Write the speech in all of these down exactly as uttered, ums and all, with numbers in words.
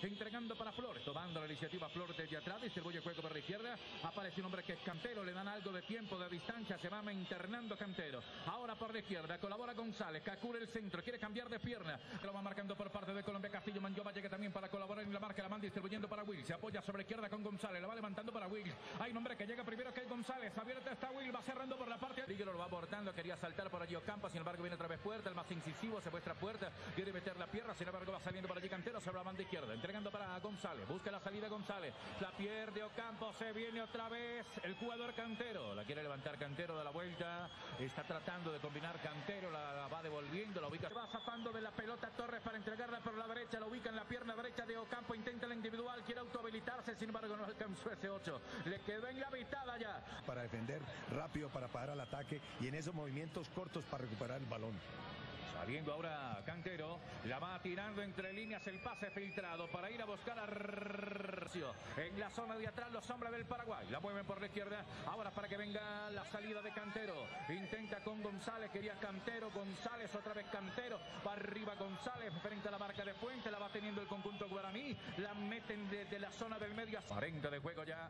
entregando para Flores, tomando la iniciativa Flores desde atrás, distribuye el juego por la izquierda, aparece un hombre que es Cantero, le dan algo de tiempo de distancia, se va internando Cantero, ahora por la izquierda, colabora González, Cacura el centro, quiere cambiar de pierna, lo va marcando por parte de Colombia, Castillo Manllova llega también para colaborar en la marca, la van distribuyendo para Will, se apoya sobre la izquierda con González, la va levantando para Will, hay un hombre que llega primero que es González, abierta está Will, va cerrando por la parte, Figueroa lo va abortando, quería saltar por allí Ocampo, sin embargo viene otra vez Puerta, el más incisivo, se muestra Puerta, quiere meter la pierna, sin embargo va saliendo por allí Cantero sobre la banda izquierda, entregando para González, busca la salida González, la pierde Ocampo, se viene otra vez el jugador Cantero, la quiere levantar Cantero de la vuelta, está tratando de combinar Cantero, la, la va devolviendo, la ubica, se va zafando de la pelota Torres para entregarla por la derecha, la ubica en la pierna derecha de Ocampo, intenta la individual, quiere autohabilitarse, sin embargo no alcanzó ese ocho, le quedó en la mitad allá. Para defender rápido, para parar al ataque y en esos movimientos cortos para recuperar el balón. Saliendo ahora Cantero, la va tirando entre líneas el pase filtrado para ir a buscar a Rcio. En la zona de atrás los hombres del Paraguay, la mueven por la izquierda, ahora para que venga la salida de Cantero, intenta con González, quería Cantero, González otra vez Cantero, va arriba González frente a la marca de Puente, la va teniendo el conjunto guaraní, la meten desde la zona del medio, cuarenta de juego ya.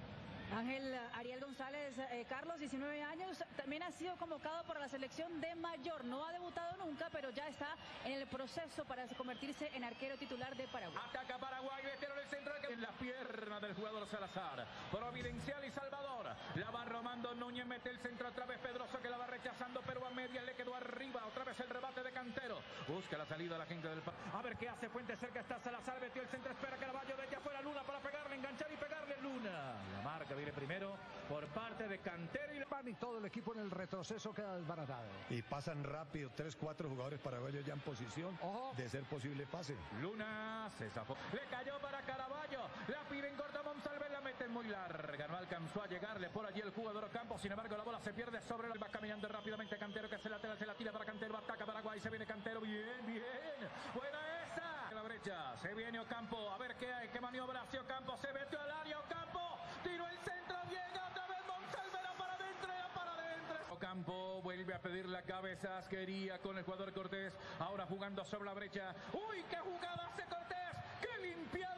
Ángel Ariel González, eh, Carlos, diecinueve años, también ha sido convocado para la selección de mayor, no ha debutado nunca, pero ya está en el proceso para convertirse en arquero titular de Paraguay. Ataca Paraguay, vetero en el centro, en la pierna del jugador Salazar, Providencial y Salvador, la va romando Núñez, mete el centro otra vez Pedroso que la va rechazando, pero a media le quedó arriba, otra vez el rebate de Cantero, busca la salida la gente del... A ver qué hace Fuente, cerca está Salazar, metió el centro, espera Caraballo, desde afuera Luna para pegarle, enganchar y pegarle Luna, la marca viene primero por parte de Cantero y, y todo el equipo en el retroceso queda desbaratado. Y pasan rápido, tres, cuatro jugadores paraguayos ya en posición Ojo. de ser posible pase. Luna se zafó, le cayó para Caraballo, la pide en corta Monsalve, la mete muy larga, no alcanzó a llegarle por allí el jugador Ocampo, sin embargo la bola se pierde sobre el, va caminando rápidamente Cantero que se la, se la tira para Cantero, ataca Paraguay, se viene Cantero, bien, bien, buena esa, la brecha, se viene Ocampo, a ver qué hay, qué maniobra hace Ocampo, se metió al área Ocampo, tiró el centro, llega otra vez Monsalve, la para adentro, la para adentro. Ocampo vuelve a pedir la cabeza, asquería con el jugador Cortés, ahora jugando sobre la brecha, uy, qué jugada hace Cortés, qué limpia.